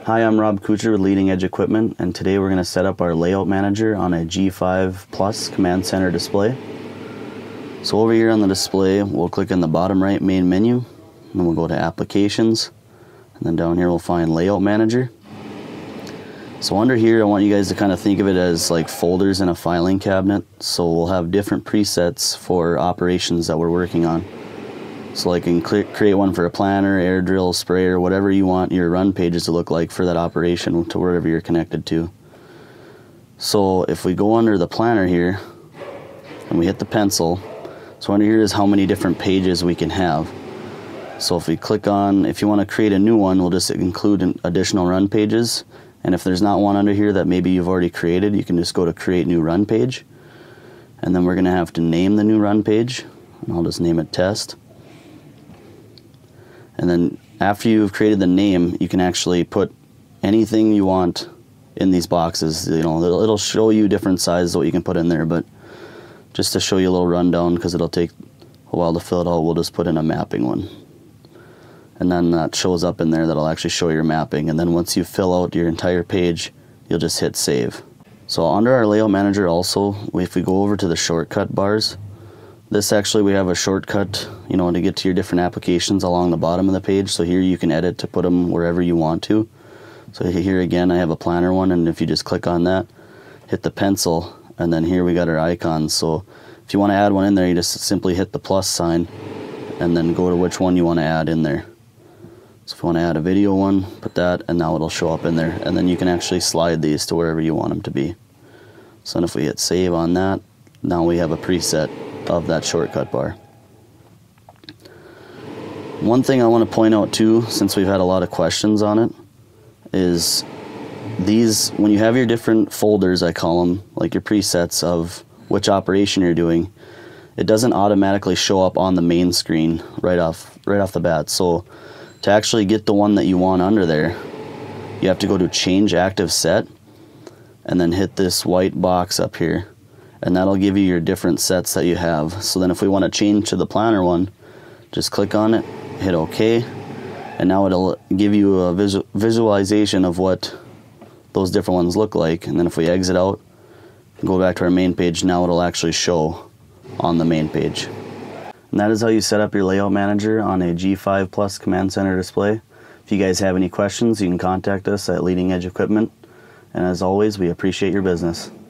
Hi, I'm Robb Kuchar with Leading Edge Equipment, and today we're going to set up our layout manager on a G5 Plus command center display. So over here on the display, we'll click in the bottom right main menu, and then we'll go to Applications, and then down here we'll find Layout Manager. So under here, I want you guys to kind of think of it as like folders in a filing cabinet. So we'll have different presets for operations that we're working on. So I can create one for a planter, air drill, sprayer, whatever you want your run pages to look like for that operation to wherever you're connected to. So if we go under the planter here and we hit the pencil, so under here is how many different pages we can have. So if we click on, if you want to create a new one, we'll just include additional run pages. And if there's not one under here that maybe you've already created, you can just go to Create New Run Page. And then we're going to have to name the new run page. And I'll just name it Test. And then after you've created the name, you can actually put anything you want in these boxes. You know, it'll show you different sizes what you can put in there, but just to show you a little rundown, because it'll take a while to fill it out, we'll just put in a mapping one. And then that shows up in there, that'll actually show your mapping. And then once you fill out your entire page, you'll just hit Save. So under our layout manager also, if we go over to the shortcut bars, this actually we have a shortcut, you know, to get to your different applications along the bottom of the page. So here you can edit to put them wherever you want to. So here again, I have a planner one, and if you just click on that, hit the pencil, and then here we got our icons. So if you want to add one in there, you just simply hit the plus sign and then go to which one you want to add in there. So if you want to add a video one, put that, and now it'll show up in there. And then you can actually slide these to wherever you want them to be. So then if we hit save on that, now we have a preset of that shortcut bar. One thing I want to point out too, since we've had a lot of questions on it, is these, when you have your different folders, I call them, like your presets of which operation you're doing, it doesn't automatically show up on the main screen right off the bat. So to actually get the one that you want under there, you have to go to Change Active Set and then hit this white box up here, and that'll give you your different sets that you have. So then if we want to change to the planner one, just click on it, hit OK, and now it'll give you a visualization of what those different ones look like. And then if we exit out and go back to our main page, now it'll actually show on the main page. And that is how you set up your layout manager on a G5 Plus command center display. If you guys have any questions, you can contact us at Leading Edge Equipment. And as always, we appreciate your business.